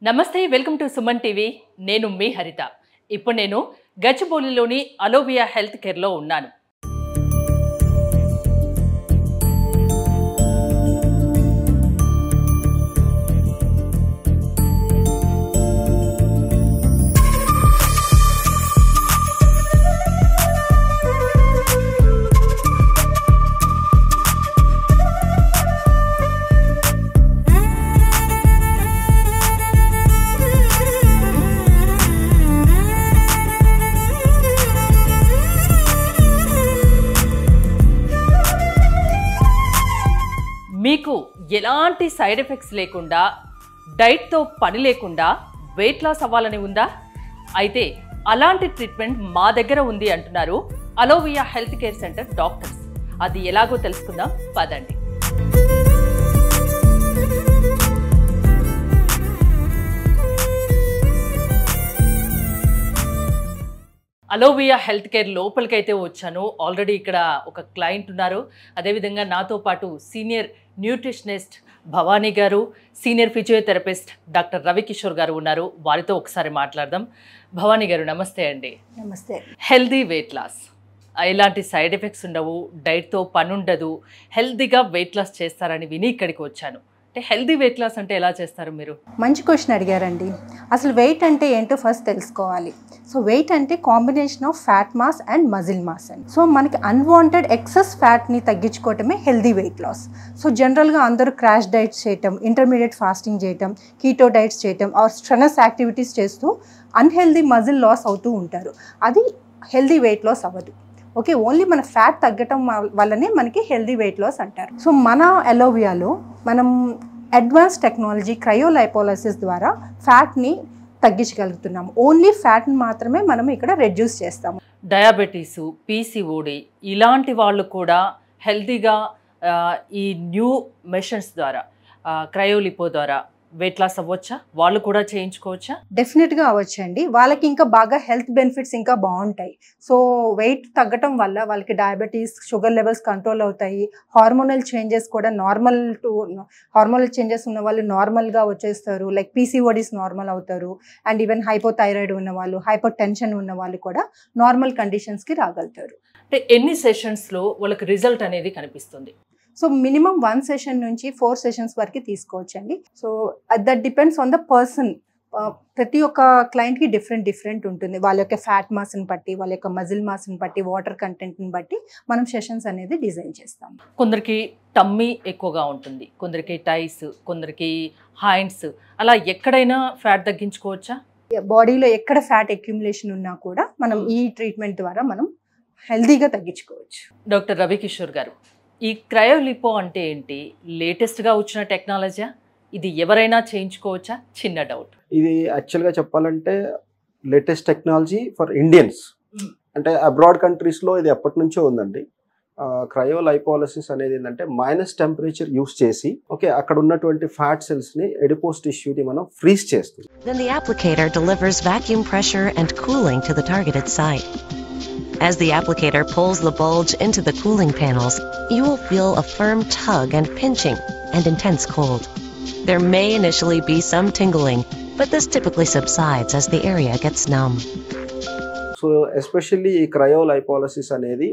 నమస్తే welcome to Suman TV నేను మీ హరిత ఇప్పుడు నేను గచ్చిబౌలిలోని అలోవియా హెల్త్ కేర్ లో ఉన్నాను మీకు ఎలాంటి సైడ్ ఎఫెక్ట్స్ లేకుండా డైట్తో పని లేకుండా వెయిట్ లాస్ అవ్వాలని ఉందా అయితే అలాంటి ట్రీట్మెంట్ మా దగ్గర ఉంది అంటున్నారు Alovia health care center doctors అది ఎలాగో తెలుసుకుందాం పదండి అలోవియా హెల్త్ కేర్ లోపలికైతే వచ్చాను ఆల్రెడీ ఇక్కడ ఒక క్లయింట్ ఉన్నారు అదేవిధంగా నాతో పాటు సీనియర్ న్యూట్రిషనిస్ట్ భవానీ గారు సీనియర్ ఫిజియోథెరపిస్ట్ డాక్టర్ రవికిషోర్ గారు ఉన్నారు వారితో ఒకసారి మాట్లాడదాం భవానీ గారు నమస్తే అండి నమస్తే హెల్దీ వెయిట్ లాస్ ఎలాంటి సైడ్ ఎఫెక్ట్స్ ఉండవు డైట్తో పని ఉండదు హెల్దీగా వెయిట్ లాస్ చేస్తారని విని ఇక్కడికి వచ్చాను అంటే హెల్దీ వెయిట్ లాస్ అంటే ఎలా చేస్తారు మీరు మంచి క్వశ్చన్ అడిగారండి అసలు వెయిట్ అంటే ఏంటో ఫస్ట్ తెలుసుకోవాలి సో వెయిట్ అంటే combination of fat mass and muscle mass అండి సో మనకి అన్వాంటెడ్ ఎక్సెస్ ఫ్యాట్ని తగ్గించుకోవటమే హెల్దీ వెయిట్ లాస్ సో జనరల్గా అందరూ క్రాష్ డైట్స్ చేయటం ఇంటర్మీడియట్ ఫాస్టింగ్ చేయటం కీటో డైట్స్ చేయటం ఆర్ స్ట్రెనస్ యాక్టివిటీస్ చేస్తూ అన్హెల్దీ మజిల్ లాస్ అవుతూ ఉంటారు అది హెల్దీ వెయిట్ లాస్ అవ్వదు ఓకే ఓన్లీ మన ఫ్యాట్ తగ్గటం వల్లనే మనకి హెల్దీ వెయిట్ లాస్ అంటారు సో మన అలోవియాలో మనం అడ్వాన్స్ టెక్నాలజీ క్రయోలైపోలైసిస్ ద్వారా ఫ్యాట్ని తగ్గించగలుగుతున్నాము ఓన్లీ ఫ్యాట్ని మాత్రమే మనం ఇక్కడ రెడ్యూస్ చేస్తాము డయాబెటీస్ పీసీఓడి ఇలాంటి వాళ్ళు కూడా హెల్తీగా ఈ న్యూ మెషిన్స్ ద్వారా క్రయోలిపో ద్వారా వెయిట్ లాస్ అవ్వచ్చా వాళ్ళు కూడా చేయించుకోవచ్చా డెఫినెట్గా అవ్వచ్చండి వాళ్ళకి ఇంకా బాగా హెల్త్ బెనిఫిట్స్ ఇంకా బాగుంటాయి సో వెయిట్ తగ్గటం వల్ల వాళ్ళకి డయాబెటీస్ షుగర్ లెవెల్స్ కంట్రోల్ అవుతాయి హార్మోనల్ చేంజెస్ కూడా హార్మోనల్ చేంజెస్ ఉన్న వాళ్ళు నార్మల్గా వచ్చేస్తారు లైక్ పీసీఓడీస్ నార్మల్ అవుతారు అండ్ ఈవెన్ హైపోథైరాయిడ్ ఉన్న వాళ్ళు హైపర్ టెన్షన్ ఉన్న వాళ్ళు కూడా నార్మల్ కండిషన్స్కి రాగలుగుతారు అంటే ఎన్ని సెషన్స్లో వాళ్ళకి రిజల్ట్ అనేది కనిపిస్తుంది సో మినిమం 1 సెషన్ నుంచి 4 సెషన్స్ వరకు తీసుకోవచ్చండి so that depends on the person ప్రతి ఒక్క క్లయింట్కి డిఫరెంట్ ఉంటుంది వాళ్ళ యొక్క ఫ్యాట్ మాస్ని బట్టి వాళ్ళ యొక్క మజిల్ మాస్ని బట్టి వాటర్ కంటెంట్ని బట్టి మనం సెషన్స్ అనేది డిజైన్ చేస్తాం కొందరికి టమ్మీ ఎక్కువగా ఉంటుంది కొందరికి టైస్ కొందరికి హ్యాండ్స్ అలా ఎక్కడైనా ఫ్యాట్ తగ్గించుకోవచ్చా బాడీలో ఎక్కడ ఫ్యాట్ అక్యుములేషన్ ఉన్నా కూడా మనం ఈ ట్రీట్మెంట్ ద్వారా మనం హెల్దీగా తగ్గించుకోవచ్చు డాక్టర్ రవికిషోర్ గారు ఈ క్రయోలిపో అంటే ఏంటి లేటెస్ట్గా వచ్చిన టెక్నాలజీ ఇది ఎవరైనా చేయించుకోవచ్చా చిన్న డౌట్ ఇది యాక్చువల్గా చెప్పాలంటే లేటెస్ట్ టెక్నాలజీ ఫర్ ఇండియన్స్ అంటే అబ్రాడ్ కంట్రీస్లో ఇది ఎప్పటి నుంచో ఉందండి క్రయోలైపోలసిస్ అనేది ఏంటంటే మైనస్ టెంపరేచర్ యూస్ చేసి ఓకే అక్కడ ఉన్నటువంటి ఫ్యాట్ సెల్స్ని ఎడిపోస్ టిష్యూని మనం ఫ్రీజ్ చేస్తుంది Then the applicator delivers vacuum pressure and cooling to the targeted site. As the applicator pulls the bulge into the cooling panels, you will feel a firm tug and pinching and intense cold. There may initially be some tingling, but this typically subsides as the area gets numb. So especially ఈ cryolipolysis అనేది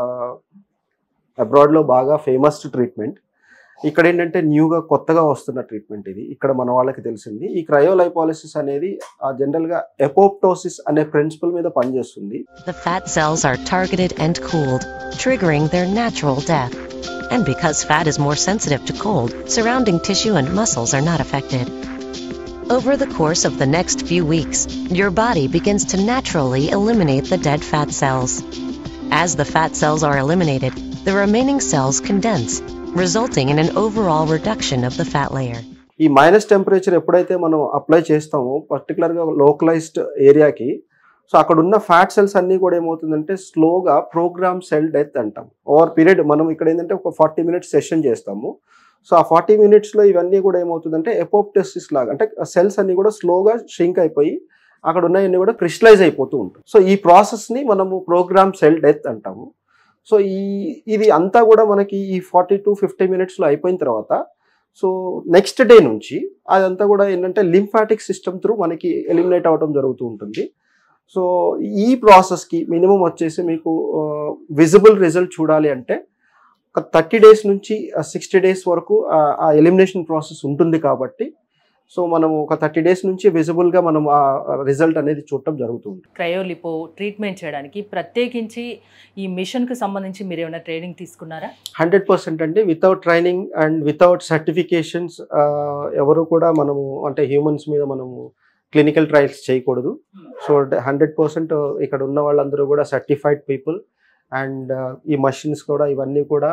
అబ్రాడ్లో బాగా famous treatment ఇక్కడ ఏంటంటే న్యూగా కొత్తగా వస్తున్న treatment ఇది ఇక్కడ మన వాళ్ళకి తెలిసింది ఈ క్రయోలైపోలసిస్ అనేది జనరల్గా ఎపోప్టోసిస్ అనే ప్రిన్సిపల్ మీద పనిచేస్తుంది The fat cells are targeted and cooled, triggering their natural death. And because fat is more sensitive to cold, surrounding tissue and muscles are not affected. Over the course of the next few weeks, your body begins to naturally eliminate the dead fat cells. As the fat cells are eliminated, the remaining cells condense, resulting in an overall reduction of the fat layer. ఈ minus temperature ఎప్పుడైతే మనం apply చేస్తామో పర్టికులర్గా localised ఏరియాకి so అక్కడ ఉన్న fat cells అన్నీ కూడా ఏమవుతుందంటే స్లోగా ప్రోగ్రామ్ సెల్ డెత్ అంటాం ఓవర్ పీరియడ్ మనం ఇక్కడ ఏంటంటే ఒక 40 minutes సెషన్ చేస్తాము సో ఆ 40 minutesలో ఇవన్నీ కూడా ఏమవుతుందంటే ఎపోప్టోసిస్ లాగా అంటే సెల్స్ అన్నీ కూడా స్లోగా షింక్ అయిపోయి అక్కడ ఉన్నవన్నీ కూడా క్రిస్టలైజ్ అయిపోతూ ఉంటాయి సో ఈ ప్రాసెస్ని మనము ప్రోగ్రామ్ సెల్ డెత్ అంటాము సో ఇది అంతా కూడా మనకి ఈ 40 to 50 minutesలో అయిపోయిన తర్వాత సో నెక్స్ట్ డే నుంచి అదంతా కూడా ఏంటంటే లింఫాటిక్ సిస్టమ్ త్రూ మనకి ఎలిమినేట్ అవ్వడం జరుగుతూ ఉంటుంది. సో ఈ ప్రాసెస్కి మినిమం వచ్చేసి మీకు విజిబుల్ రిజల్ట్ చూడాలి అంటే ఒక 30 days నుంచి 60 days వరకు ఆ ఎలిమినేషన్ ప్రాసెస్ ఉంటుంది కాబట్టి సో మనం ఒక 30 days నుంచి విజిబుల్గా మనం ఆ రిజల్ట్ అనేది చూడటం జరుగుతుంది. క్రయోలిపో ట్రీట్మెంట్ చేయడానికి ప్రత్యేకించి ఈ మిషన్కి సంబంధించి మీరు ఏమైనా ట్రైనింగ్ తీసుకున్నారా? 100% అండి. Without training and without certifications ఎవరు కూడా మనము అంటే హ్యూమన్స్ మీద మనము క్లినికల్ ట్రయల్స్ చేయకూడదు. సో 100% ఇక్కడ ఉన్న వాళ్ళందరూ కూడా సర్టిఫైడ్ పీపుల్ అండ్ ఈ మషిన్స్ కూడా ఇవన్నీ కూడా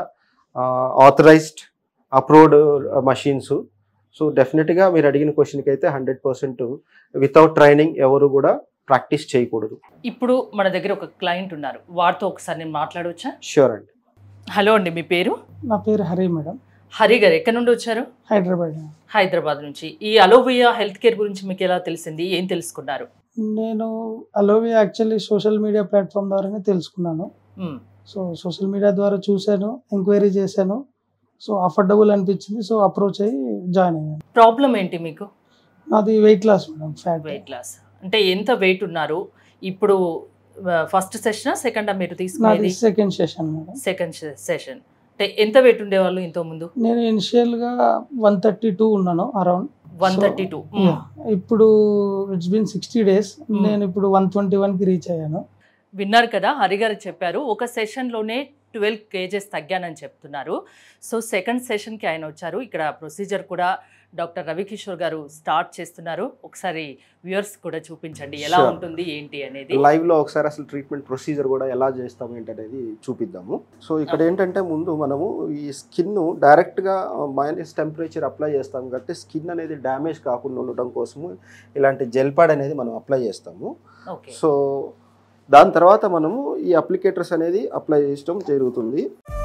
ఆథరైజ్డ్ అప్రూవ్డ్ మషిన్స్. సో డెఫినెట్గా మీరు అడిగిన క్వశ్చన్కి అయితే 100% వితౌట్ ట్రైనింగ్ ఎవరు కూడా ప్రాక్టీస్ చేయకూడదు. ఇప్పుడు మన దగ్గర ఒక క్లయింట్ ఉన్నారు, వారితో ఒకసారి నేను మాట్లాడవచ్చా? ష్యూర్ అండి. హలో అండి, మీ పేరు? నా పేరు హరి మేడం. హరి గారు ఎక్కడి నుండి వచ్చారు? హైదరాబాద్. హైదరాబాద్ నుంచి. ఈ అలోవియా హెల్త్ కేర్ గురించి మీకు ఎలా తెలిసింది, ఏం తెలుసుకున్నారు? నేను Alovia actually social media platform ద్వారానే తెలుసుకున్నాను. సో సోషల్ మీడియా ద్వారా చూశాను, ఎంక్వైరీ చేశాను. సో అఫోర్డబుల్ అనిపించింది. సో అప్రోచ్ అయ్యి జాయిన్ అయ్యాను. ప్రాబ్లం ఏంటి మీకు? నాది weight loss madam, fat. Weight loss అంటే ఎంత వెయిట్ ఉన్నారు ఇప్పుడు? ఫస్ట్ సెషనా సెకండా మీరు తీసుకునేది? Second session madam. Second session. అంటే ఎంత వెయిట్ ఉండేవాళ్ళు ఇంతకు ముందు? నేను ఇనిషియల్గా 132 ఉన్నాను, అరౌండ్ 132. ఇప్పుడు ఇట్స్ బీన్ 60 days. నేను ఇప్పుడు 121కి రీచ్ అయ్యాను. విన్నారు కదా, హరిగారు చెప్పారు ఒక సెషన్లోనే 12 kgs తగ్గానని చెప్తున్నారు. సో సెకండ్ సెషన్కి ఆయన వచ్చారు. ఇక్కడ ప్రొసీజర్ కూడా డాక్టర్ రవికిషోర్ గారు స్టార్ట్ చేస్తున్నారు. ఒకసారి వ్యూవర్స్ కూడా చూపించండి ఎలా ఉంటుంది ఏంటి అనేది. లైవ్లో ఒకసారి అసలు ట్రీట్మెంట్ ప్రొసీజర్ కూడా ఎలా చేస్తాము ఏంటనేది చూపిద్దాము. సో ఇక్కడ ఏంటంటే ముందు మనము ఈ స్కిన్ డైరెక్ట్గా మైనస్ టెంపరేచర్ అప్లై చేస్తాము కాబట్టి స్కిన్ అనేది డ్యామేజ్ కాకుండా ఉండటం కోసము ఇలాంటి జెల్ ప్యాడ్ అనేది మనం అప్లై చేస్తాము. సో దాని తర్వాత మనము ఈ అప్లికేటర్స్ అనేది అప్లై చేయడం జరుగుతుంది.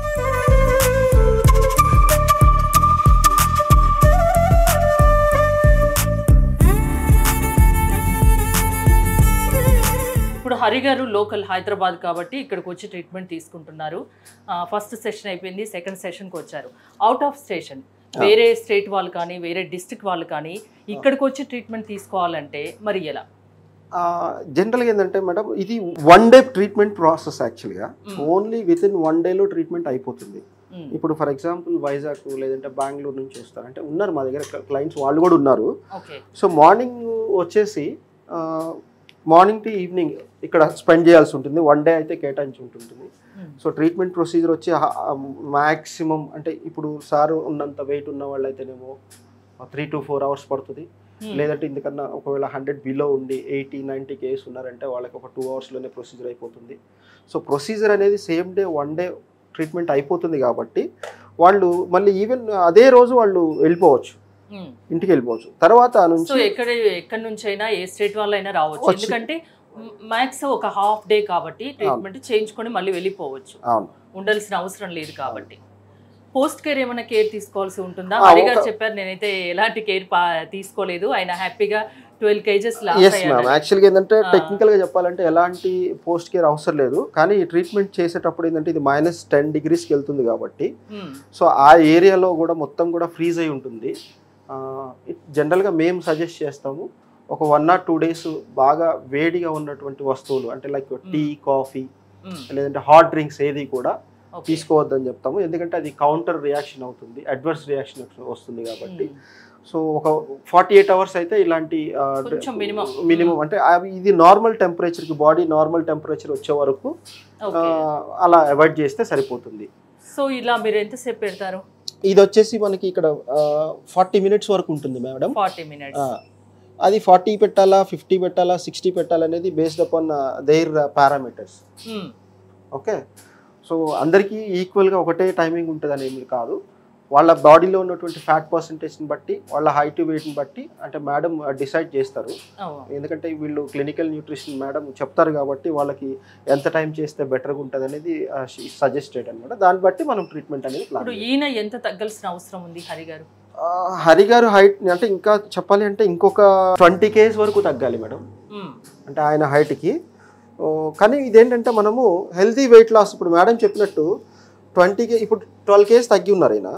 ఇప్పుడు హరి గారు లోకల్ హైదరాబాద్ కాబట్టి ఇక్కడికి వచ్చి ట్రీట్మెంట్ తీసుకుంటున్నారు. ఫస్ట్ సెషన్ అయిపోయింది, సెకండ్ సెషన్కి వచ్చారు. అవుట్ ఆఫ్ స్టేషన్ వేరే స్టేట్ వాళ్ళు కానీ వేరే డిస్ట్రిక్ట్ వాళ్ళు కానీ ఇక్కడికి వచ్చి ట్రీట్మెంట్ తీసుకోవాలంటే మరి ఎలా? జనరల్గా ఏంటంటే మేడం ఇది 1 day ట్రీట్మెంట్ ప్రాసెస్. యాక్చువల్గా only with in 1 day treatment అయిపోతుంది. ఇప్పుడు ఫర్ ఎగ్జాంపుల్ వైజాగ్ లేదంటే బెంగళూరు నుంచి వస్తారంటే ఉన్నారు మా దగ్గర క్లయింట్స్, వాళ్ళు కూడా ఉన్నారు. సో మార్నింగ్ వచ్చేసి మార్నింగ్ టు ఈవినింగ్ ఇక్కడ స్పెండ్ చేయాల్సి ఉంటుంది. 1 day అయితే కేటాయించి ఉంటుంది. సో ట్రీట్మెంట్ ప్రొసీజర్ వచ్చి మ్యాక్సిమం అంటే ఇప్పుడు సార్ ఉన్నంత వెయిట్ ఉన్న వాళ్ళు అయితేనేమో 3 to 4 hours పడుతుంది. లేదంటే ఇందుకన్నా ఒకవేళ 100 బిలో ఉండి 80-90 kgs ఉన్నారంటే వాళ్ళకి ఒక 2 hours ప్రొసీజర్ అయిపోతుంది. సో ప్రొసీజర్ అనేది సేమ్ డే 1 day ట్రీట్మెంట్ అయిపోతుంది కాబట్టి వాళ్ళు మళ్ళీ ఈవెన్ అదే రోజు వాళ్ళు వెళ్ళిపోవచ్చు, ఇంటికి వెళ్ళిపోవచ్చు. తర్వాత నుంచి ఎక్కడి నుంచి అయినా ఏ స్టేట్ వాళ్ళైనా రావచ్చు. ఎందుకంటే మ్యాక్స్ ఒక హాఫ్ డే కాబట్టి ట్రీట్మెంట్ చేయించుకొని మళ్ళీ వెళ్ళిపోవచ్చు, ఉండాల్సిన అవసరం లేదు కాబట్టి. పోస్ట్ కేర్ ఏమైనా కేర్ తీసుకోవాల్సి ఉంటుందా? హరి గారు చెప్పారు నేనైతే ఎలాంటి కేర్ తీసుకోలేదు, ఆయన హ్యాపీగా 12 kgs లాస్ అయ్యారు. యాక్చువల్గా ఏంటంటే టెక్నికల్గా చెప్పాలంటే ఎలాంటి పోస్ట్ కేర్ అవసరం లేదు. కానీ ఈ ట్రీట్మెంట్ చేసేటప్పుడు ఏంటంటే ఇది -10 degreesకి వెళ్తుంది కాబట్టి సో ఆ ఏరియాలో కూడా మొత్తం కూడా ఫ్రీజ్ అయి ఉంటుంది. జనరల్గా మేము సజెస్ట్ చేస్తాము ఒక 1 or 2 days బాగా వేడిగా ఉన్నటువంటి వస్తువులు అంటే లైక్ టీ, కాఫీ లేదంటే హాట్ డ్రింక్స్ ఏది కూడా తీసుకోవద్దని చెప్తాము. ఎందుకంటే అది కౌంటర్ రియాక్షన్ అవుతుంది, అడ్వర్స్ రియాక్షన్ వస్తుంది కాబట్టి. సో ఒక 48 hours అయితే ఇలాంటి మినిమం అంటే ఇది నార్మల్ టెంపరేచర్కి బాడీ నార్మల్ టెంపరేచర్ వచ్చే వరకు అలా అవాయిడ్ చేస్తే సరిపోతుంది. సో ఇలా మీరు ఎంతసేపు పెడతారు? ఇది వచ్చేసి మనకి ఇక్కడ 40 minutes వరకు ఉంటుంది మేడం. 40 minutes. అది 40 పెట్టాలా, 50 పెట్టాలా, 60 పెట్టాలనేది based upon their parameters. Okay. So అందరికీ ఈక్వల్గా ఒకటే టైమింగ్ ఉంటుంది అని ఏమి కాదు. వాళ్ళ బాడీలో ఉన్నటువంటి ఫ్యాట్ పర్సంటేజ్ని బట్టి వాళ్ళ హైట్ వెయిట్ని బట్టి అంటే మేడం డిసైడ్ చేస్తారు. ఎందుకంటే వీళ్ళు క్లినికల్ న్యూట్రిషన్ మేడం చెప్తారు కాబట్టి వాళ్ళకి ఎంత టైం చేస్తే బెటర్గా ఉంటుంది అనేది సజెస్టెడ్ అనమాట. దాన్ని బట్టి మనం ట్రీట్మెంట్ అనేది ప్లాన్. ఈయన ఎంత తగ్గాల్సిన అవసరం ఉంది హరి గారు? హరి గారు హైట్ అంటే ఇంకా చెప్పాలి అంటే ఇంకొక 20 kgs వరకు తగ్గాలి మేడం, అంటే ఆయన హైట్కి. కానీ ఇదేంటంటే మనము హెల్తీ వెయిట్ లాస్ ఇప్పుడు మేడం చెప్పినట్టు 20 ఇప్పుడు 12 kgs తగ్గి ఉన్నారు ఆయన.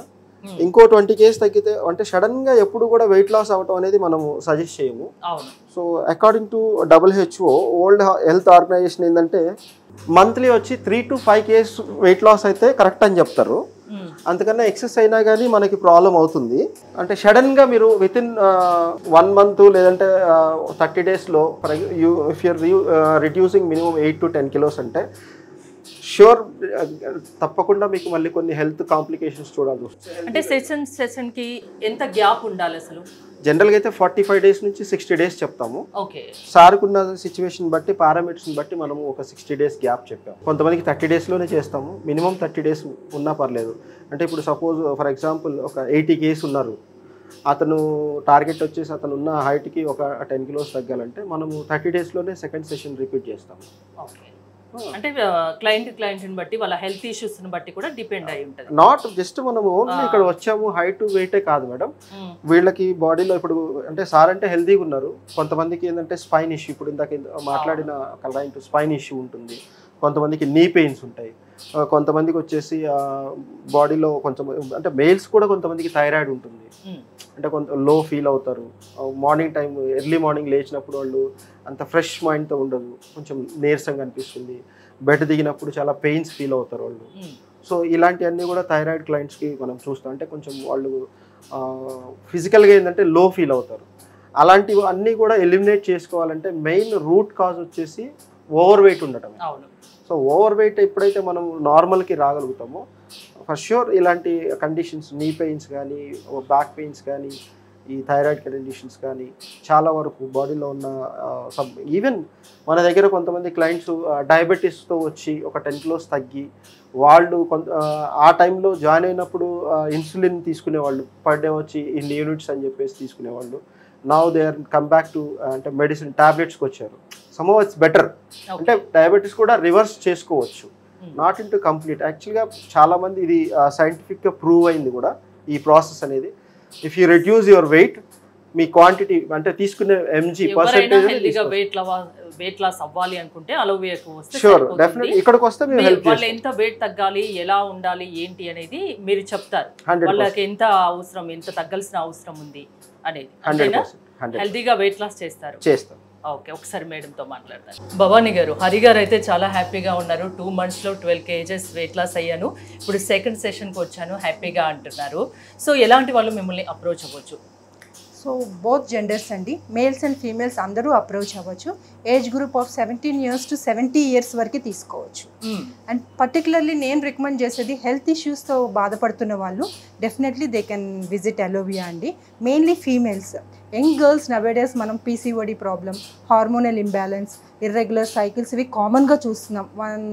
ఇంకో 20 kgs తగ్గితే అంటే సడన్గా ఎప్పుడు కూడా వెయిట్ లాస్ అవ్వటం అనేది మనము సజెస్ట్ చేయము. So according to WHO world health organization ఏంటంటే మంత్లీ వచ్చి 3 to 5 kgs వెయిట్ లాస్ అయితే కరెక్ట్ అని చెప్తారు. అంతకన్నా ఎక్సెస్ అయినా కానీ మనకి ప్రాబ్లం అవుతుంది. అంటే సడన్గా మీరు వితిన్ 1 month లేదంటే 30 daysలో if your reducing minimum 8 to 10 kilos అంటే ష్యూర్ తప్పకుండా మీకు మళ్ళీ కొన్ని హెల్త్ కాంప్లికేషన్స్ చూడాల్సి వస్తుంది. అంటే సెషన్కి ఎంత గ్యాప్ ఉండాలి అసలు? జనరల్గా అయితే 45 days నుంచి 60 days చెప్తాము. ఓకే. సార్కున్న సిచ్యువేషన్ బట్టి పారామీటర్స్ని బట్టి మనము ఒక 60 days గ్యాప్ చెప్పాము. కొంతమందికి 30 daysలోనే చేస్తాము. మినిమం 30 days ఉన్నా పర్లేదు. అంటే ఇప్పుడు సపోజ్ ఫర్ ఎగ్జాంపుల్ ఒక 80 kgs ఉన్నారు, అతను టార్గెట్ వచ్చేసి అతను ఉన్న హైట్కి ఒక 10 kilos తగ్గాలంటే మనము 30 daysలోనే సెకండ్ సెషన్ రిపీట్ చేస్తాము. ఓకే. అంటే క్లయింట్ని బట్టి వాళ్ళ హెల్త్ ఇష్యూస్ని బట్టి కూడా డిపెండ్ అయి ఉంటుంది. నాట్ జస్ట్ మనము ఓన్లీ ఇక్కడ వచ్చాము హైట్ వెయిటే కాదు మేడం, వీళ్ళకి బాడీలో ఇప్పుడు అంటే సార్ అంటే హెల్తీగా ఉన్నారు, కొంతమందికి ఏంటంటే స్పైన్ ఇష్యూ, ఇప్పుడు ఇందాక మాట్లాడిన క్లయింట్ స్పైన్ ఇష్యూ ఉంటుంది, కొంతమందికి నీ పెయిన్స్ ఉంటాయి, కొంతమందికి వచ్చేసి బాడీలో కొంచెం అంటే మేల్స్ కూడా కొంతమందికి థైరాయిడ్ ఉంటుంది, అంటే కొంత లో ఫీల్ అవుతారు, మార్నింగ్ టైం ఎర్లీ మార్నింగ్ లేచినప్పుడు వాళ్ళు అంత ఫ్రెష్ మైండ్తో ఉండదు, కొంచెం నీరసంగా అనిపిస్తుంది, బెడ్ దిగినప్పుడు చాలా పెయిన్స్ ఫీల్ అవుతారు వాళ్ళు. సో ఇలాంటివన్నీ కూడా థైరాయిడ్ క్లయింట్స్కి మనం చూస్తాం. అంటే కొంచెం వాళ్ళు ఫిజికల్గా ఏంటంటే లో ఫీల్ అవుతారు. అలాంటివి అన్నీ కూడా ఎలిమినేట్ చేసుకోవాలంటే మెయిన్ రూట్ కాజ్ వచ్చేసి ఓవర్ వెయిట్ ఉండటం. సో ఓవర్ వెయిట్ ఎప్పుడైతే మనం నార్మల్కి రాగలుగుతామో ఫర్ ష్యూర్ ఇలాంటి కండిషన్స్ నీ పెయిన్స్ కానీ బ్యాక్ పెయిన్స్ కానీ ఈ థైరాయిడ్ కండిషన్స్ కానీ చాలా వరకు బాడీలో ఉన్న ఈవెన్ మన దగ్గర కొంతమంది క్లయింట్స్ డయాబెటీస్తో వచ్చి ఒక 10 kilos తగ్గి వాళ్ళు ఆ టైంలో జాయిన్ అయినప్పుడు ఇన్సులిన్ తీసుకునేవాళ్ళు, పర్ డే వచ్చి ఇన్ని యూనిట్స్ అని చెప్పేసి తీసుకునేవాళ్ళు. Now they are come back to అంటే మెడిసిన్ టాబ్లెట్స్కి వచ్చారు. Somehow it's better. అంటే డయాబెటీస్ కూడా రివర్స్ చేసుకోవచ్చు, నాట్ ఇన్ టు కంప్లీట్. యాక్చువల్గా చాలామంది ఇది సైంటిఫిక్గా ప్రూవ్ అయింది కూడా ఈ ప్రాసెస్ అనేది. If you reduce your weight, మీ క్వాంటిటీ అంటే తీసుకునే ఎంజీ పర్సెంటేజ్ వెయిట్ లాస్ అవ్వాలి అనుకుంటే అలోవియాకు వస్తే షూర్ డెఫినెట్లీ ఇక్కడికి వస్తే మేము హెల్ప్ చేస్తాం. వాళ్ళు ఎంత వెయిట్ తగ్గాలి, ఎలా ఉండాలి, ఏంటి అనేది మీరు చెప్తారు. వాళ్ళకి ఎంత అవసరం, ఎంత తగ్గాల్సిన అవసరం ఉంది అనేది. హెల్తీగా వెయిట్ లాస్ చేస్తారు. ఓకే, ఒకసారి మేడంతో మాట్లాడతాను. భవానీ గారు, హరి గారు అయితే చాలా హ్యాపీగా ఉన్నారు. 2 monthsలో 12 kgs వెయిట్ లాస్ అయ్యాను, ఇప్పుడు సెకండ్ సెషన్కి వచ్చాను, హ్యాపీగా అంటున్నారు. సో ఎలాంటి వాళ్ళు మిమ్మల్ని అప్రోచ్ అవ్వచ్చు? సో బోత్ జెండర్స్ అండి, మేల్స్ అండ్ ఫీమేల్స్ అందరూ అప్రోచ్ అవ్వచ్చు. Age group of 17 years to 70 years వరకు తీసుకోవచ్చు. అండ్ పర్టికులర్లీ నేను రికమెండ్ చేసేది హెల్త్ ఇష్యూస్తో బాధపడుతున్న వాళ్ళు definitely they can visit Alovia అండి. Mainly females, young girls nowadays మనం PCOD problem, hormonal imbalance, irregular cycles ఇవి కామన్గా చూస్తున్నాం.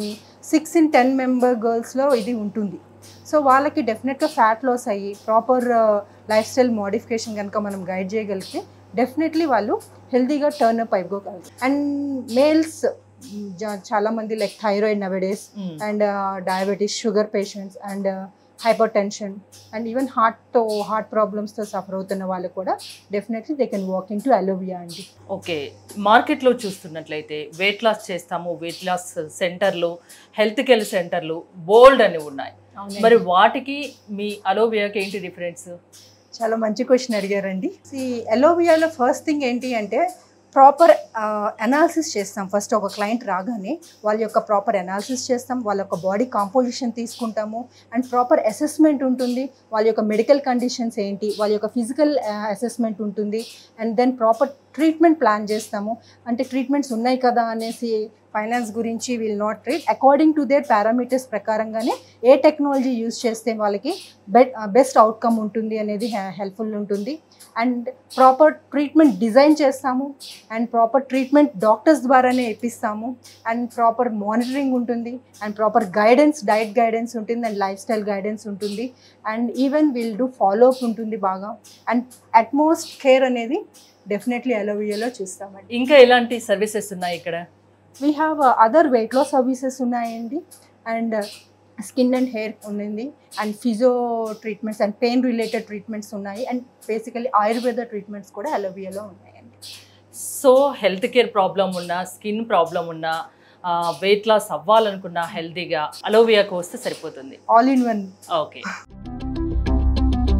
6 in 10 member గర్ల్స్లో ఇది ఉంటుంది. సో వాళ్ళకి డెఫినెట్గా ఫ్యాట్ లాస్ అయ్యి ప్రాపర్ లైఫ్ స్టైల్ మోడిఫికేషన్ కనుక మనం గైడ్ చేయగలిగితే డెఫినెట్లీ వాళ్ళు హెల్తీగా టర్న్అప్ అయిపోగలరు. అండ్ మేల్స్ చాలామంది like thyroid nowadays and diabetes, sugar patients and hypertension and even heart ప్రాబ్లమ్స్తో సఫర్ అవుతున్న వాళ్ళు కూడా definitely they can walk in to Alovia అండి. ఓకే, మార్కెట్లో చూస్తున్నట్లయితే వెయిట్ లాస్ చేస్తాము, వెయిట్ లాస్ సెంటర్లు, హెల్త్ కేర్ సెంటర్లు బోల్డ్ అని ఉన్నాయి. మరి వాటికి మీ అలోవియాకి ఏంటి డిఫరెన్స్? చాలా మంచి క్వశ్చన్ అడిగారండి. ఈ అలోవియాలో ఫస్ట్ థింగ్ ఏంటి అంటే ప్రాపర్ అనాలిసిస్ చేస్తాం. ఫస్ట్ ఒక క్లయింట్ రాగానే వాళ్ళ యొక్క ప్రాపర్ అనాలిసిస్ చేస్తాం, వాళ్ళ యొక్క బాడీ కాంపోజిషన్ తీసుకుంటాము అండ్ ప్రాపర్ అసెస్మెంట్ ఉంటుంది. వాళ్ళ యొక్క మెడికల్ కండిషన్స్ ఏంటి, వాళ్ళ యొక్క ఫిజికల్ అసెస్మెంట్ ఉంటుంది and then proper treatment plan చేస్తాము. అంటే ట్రీట్మెంట్స్ ఉన్నాయి కదా అనేసి ఫైనాన్స్ గురించి will not treat, according to their parameters ప్రకారంగానే ఏ టెక్నాలజీ యూజ్ చేస్తే వాళ్ళకి బెస్ట్ అవుట్కమ్ ఉంటుంది అనేది హెల్ప్ఫుల్ ఉంటుంది. అండ్ ప్రాపర్ ట్రీట్మెంట్ డిజైన్ చేస్తాము అండ్ ప్రాపర్ ట్రీట్మెంట్ డాక్టర్స్ ద్వారానే ఇప్పిస్తాము అండ్ ప్రాపర్ మానిటరింగ్ ఉంటుంది and proper guidance, diet guidance ఉంటుంది అండ్ లైఫ్ స్టైల్ గైడెన్స్ ఉంటుంది and even will do follow up ఉంటుంది బాగా. అండ్ అట్మోస్ట్ కేర్ అనేది డెఫినెట్లీ అలోవియాలో చూస్తామండి. ఇంకా ఎలాంటి సర్వీసెస్ ఉన్నాయి ఇక్కడ? We have other weight loss services ఉన్నాయండి అండ్ స్కిన్ అండ్ హెయిర్ ఉంది and physio treatments and pain related treatments ఉన్నాయి అండ్ బేసికలీ ఆయుర్వేద ట్రీట్మెంట్స్ కూడా అలోవియాలో ఉన్నాయండి. సో హెల్త్ కేర్ ప్రాబ్లం ఉన్నా, స్కిన్ ప్రాబ్లం ఉన్నా, వెయిట్ లాస్ అవ్వాలనుకున్నా హెల్తీగా అలోవియాకు వస్తే సరిపోతుంది. All in one. Okay.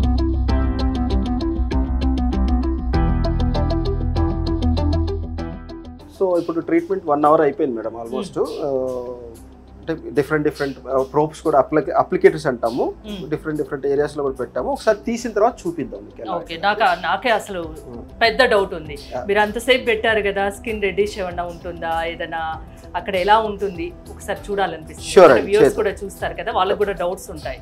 So ఇప్పుడు ట్రీట్మెంట్ 1 hour అయిపోయింది మేడం ఆల్మోస్ట్. అంటే డిఫరెంట్ ప్రోబ్స్ కూడా అప్లికేటర్స్ అంటాము, డిఫరెంట్ ఏరియాస్లో కూడా పెట్టాము. ఒకసారి తీసిన తర్వాత చూపిద్దాం. ఓకే, నాకే అసలు పెద్ద డౌట్ ఉంది. మీరు అంతసేపు పెట్టారు కదా, స్కిన్ రెడ్డిష్ ఏమన్నా ఉంటుందా, ఏదైనా అక్కడ ఎలా ఉంటుంది ఒకసారి చూడాలనిపిస్తుంది. వ్యూవర్స్ కూడా చూస్తారు కదా, వాళ్ళకి కూడా డౌట్స్ ఉంటాయి.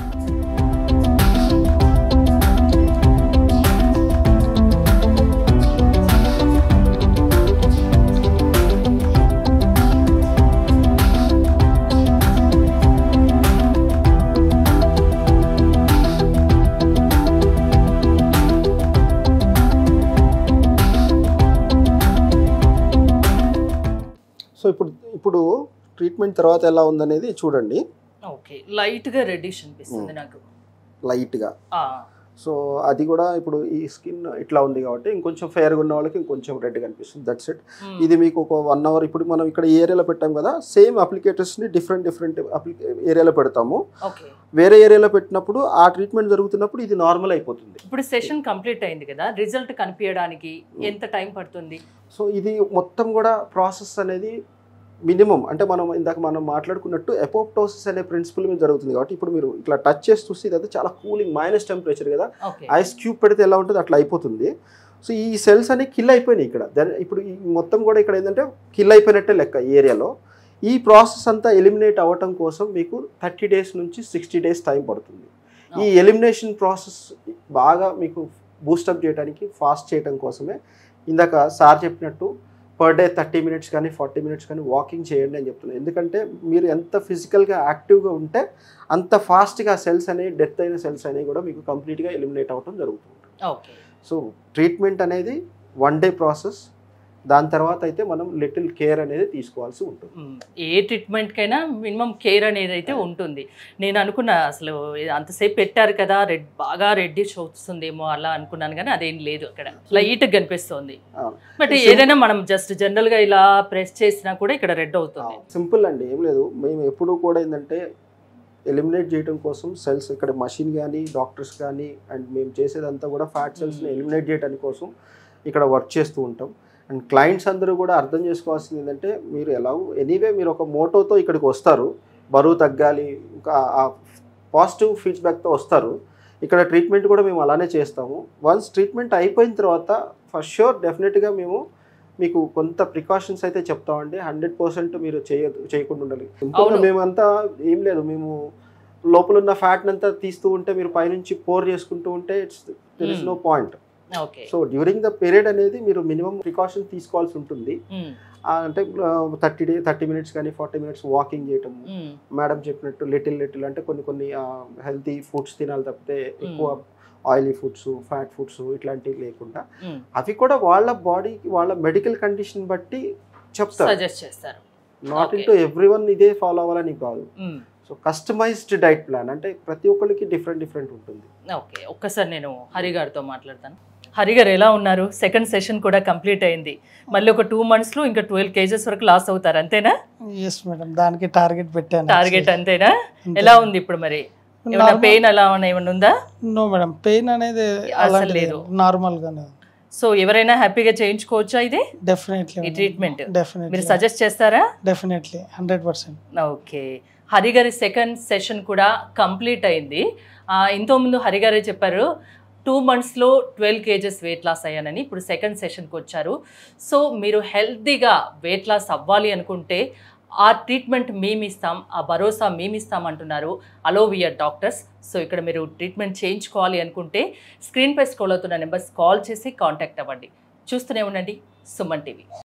సో ఇప్పుడు ట్రీట్మెంట్ తర్వాత ఎలా ఉందనేది చూడండి. ఓకే, లైట్గా రెడ్డిష్ అనిపిస్తుంది నాకు, లైట్గా. సో అది కూడా ఇప్పుడు ఈ స్కిన్ ఇట్లా ఉంది కాబట్టి ఇంకొంచెం ఫెయిర్గా ఉన్న వాళ్ళకి ఇంకొంచెం రెడ్గా అనిపిస్తుంది. That's it. ఇది మీకు ఒక 1 hour. ఇప్పుడు మనం ఇక్కడ ఈ ఏరియాలో పెట్టాం కదా, సేమ్ అప్లికేటర్స్ని డిఫరెంట్ ఏరియాలో పెడతాము. వేరే ఏరియాలో పెట్టినప్పుడు ఆ ట్రీట్మెంట్ జరుగుతున్నప్పుడు ఇది నార్మల్ అయిపోతుంది. ఇప్పుడు సెషన్ కంప్లీట్ అయింది కదా, రిజల్ట్ కనిపించడానికి ఎంత టైం పడుతుంది? సో ఇది మొత్తం కూడా ప్రాసెస్ అనేది మినిమం, అంటే మనం మాట్లాడుకున్నట్టు ఎపోప్టోసిస్ అనే ప్రిన్సిపల్ మీద జరుగుతుంది కాబట్టి ఇప్పుడు మీరు ఇట్లా టచ్ చేసి చూస్తే ఇదైతే చాలా కూలింగ్ మైనస్ టెంపరేచర్ కదా, ఐస్ క్యూబ్ పెడితే ఎలా ఉంటుంది అట్లా అయిపోతుంది. సో ఈ సెల్స్ అనేవి కిల్ అయిపోయినాయి ఇక్కడ. ఇప్పుడు ఈ మొత్తం కూడా ఇక్కడ ఏంటంటే కిల్ అయిపోయినట్టే లెక్క ఈ ఏరియాలో. ఈ ప్రాసెస్ అంతా ఎలిమినేట్ అవ్వటం కోసం మీకు 30 days నుంచి 60 days టైం పడుతుంది. ఈ ఎలిమినేషన్ ప్రాసెస్ బాగా మీకు బూస్టప్ చేయడానికి, ఫాస్ట్ చేయడం కోసమే ఇందాక సార్ చెప్పినట్టు పర్ డే 30 minutes కానీ 40 minutes కానీ వాకింగ్ చేయండి అని చెప్తున్నాను. ఎందుకంటే మీరు ఎంత ఫిజికల్గా యాక్టివ్గా ఉంటే అంత ఫాస్ట్గా సెల్స్ అనేవి, డెత్ అయిన సెల్స్ అనేవి కూడా మీకు కంప్లీట్గా ఎలిమినేట్ అవ్వడం జరుగుతుంది. సో ట్రీట్మెంట్ అనేది 1 day ప్రాసెస్. దాని తర్వాత అయితే మనం లిటిల్ కేర్ అనేది తీసుకోవాల్సి ఉంటుంది. ఏ ట్రీట్మెంట్కైనా మినిమం కేర్ అనేది అయితే ఉంటుంది. నేను అనుకున్నా అసలు అంతసేపు పెట్టారు కదా, బాగా రెడ్డిష్ వస్తుందేమో అలా అనుకున్నాను, కానీ అదేం లేదు, అక్కడ లైట్గా కనిపిస్తుంది. బట్ ఏదైనా మనం జస్ట్ జనరల్గా ఇలా ప్రెస్ చేసినా కూడా ఇక్కడ రెడ్ అవుతుంది. సింపుల్ అండి, ఏం లేదు. మేము ఎప్పుడు కూడా ఏంటంటే ఎలిమినేట్ చేయడం కోసం సెల్స్, ఇక్కడ మషిన్ కానీ డాక్టర్స్ కానీ అండ్ మేము చేసేదంతా కూడా ఫ్యాట్ సెల్స్ని ఎలిమినేట్ చేయడానికి కోసం ఇక్కడ వర్క్ చేస్తూ ఉంటాం. అండ్ క్లయింట్స్ అందరూ కూడా అర్థం చేసుకోవాల్సింది ఏంటంటే, మీరు ఎనీవే మీరు ఒక మోటోతో ఇక్కడికి వస్తారు, బరువు తగ్గాలి, ఇంకా ఆ పాజిటివ్ ఫీడ్బ్యాక్తో వస్తారు. ఇక్కడ ట్రీట్మెంట్ కూడా మేము అలానే చేస్తాము. వన్స్ ట్రీట్మెంట్ అయిపోయిన తర్వాత ఫర్ ష్యూర్ డెఫినెట్గా మేము మీకు కొంత ప్రికాషన్స్ అయితే చెప్తామండి. 100% మీరు చేయకుండా ఉండాలి. సింపుల్గా మేమంతా ఏం లేదు, మేము లోపల ఉన్న ఫ్యాట్ని అంతా తీస్తూ ఉంటే మీరు పైనుంచి పోర్ చేసుకుంటూ ఉంటే there is no point. So during the period అనేది మీరు మినిమం ప్రికాషన్ తీసుకోవాల్సి ఉంటుంది. అంటే 30 minutes కానీ 40 minutes వాకింగ్ చేయటం, మేడం చెప్పినట్టు లిటిల్ అంటే కొన్ని హెల్తీ ఫుడ్స్ తినాలి తప్పితే ఎక్కువ ఆయిలీ ఫుడ్స్, ఫ్యాట్ ఫుడ్స్ ఇట్లాంటివి లేకుండా, అవి కూడా వాళ్ళ బాడీకి వాళ్ళ మెడికల్ కండిషన్ బట్టి చెప్తారు, సజెస్ట్ చేస్తారు. నాట్ ఇంటూ ఎవ్రీవన్ ఇదే ఫాలో అవ్వాలని కాదు. సో కస్టమైజ్డ్ డైట్ ప్లాన్ అంటే ప్రతి ఒక్కరికి డిఫరెంట్ ఉంటుంది. ఓకే, ఒక్కసారి నేను హరి గారితో మాట్లాడతాను. హరి గారు ఎలా ఉన్నారు? సెకండ్ సెషన్ కూడా కంప్లీట్ అయింది. మళ్ళీ ఒక 2 monthsలో ఇంకా 12 kgs వరకు లాస్ అవుతారు, అంతేనా? ఎస్ మేడం, దానికి టార్గెట్ పెట్టాను. టార్గెట్ అంతేనా? ఎలా ఉంది ఇప్పుడు మరి? పెయిన్ అలా ఏమైనా ఉందా? నో మేడం, పెయిన్ అనేది అసలు లేదు, నార్మల్ గానే. సో ఎవరైనా హ్యాపీగా చేయించుకోవచ్చా ఇది? డెఫినెట్లీ ఈ ట్రీట్మెంట్ డెఫినెట్లీ మీరు సజెస్ట్ చేస్తారా? డెఫినెట్లీ 100%. ఓకే, హరి గారి సెకండ్ సెషన్ కూడా కంప్లీట్ అయింది. ఇంతకుముందు హరి గారే చెప్పారు 2 monthsలో 12 kgs వెయిట్ లాస్ అయ్యానని. ఇప్పుడు సెకండ్ సెషన్కి వచ్చారు. సో మీరు హెల్తీగా వెయిట్ లాస్ అవ్వాలి అనుకుంటే ఆ ట్రీట్మెంట్ మేమిస్తాం, ఆ భరోసా మేమిస్తాం అంటున్నారు అలోవియా డాక్టర్స్. సో ఇక్కడ మీరు ట్రీట్మెంట్ చేయించుకోవాలి అనుకుంటే స్క్రీన్పై స్క్రోల్ అవుతున్న నెంబర్స్ కాల్ చేసి కాంటాక్ట్ అవ్వండి. చూస్తూనే ఉండండి సుమన్ టీవీ.